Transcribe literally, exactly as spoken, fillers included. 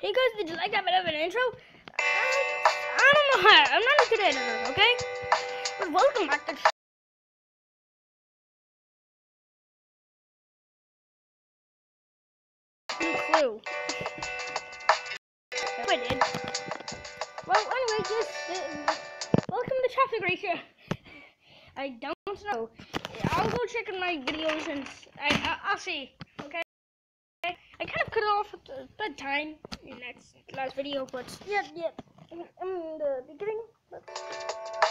Hey guys, did you like that bit of an intro? I, I don't know how. I'm not a good editor, okay? But welcome back to no clue. I did. Well, anyway, just uh, welcome to Traffic Racer. I don't know. I'll go check on my videos and I, I I'll see. Okay. I kind of cut it off at the bedtime in that last video, but yeah, yeah, in the beginning. But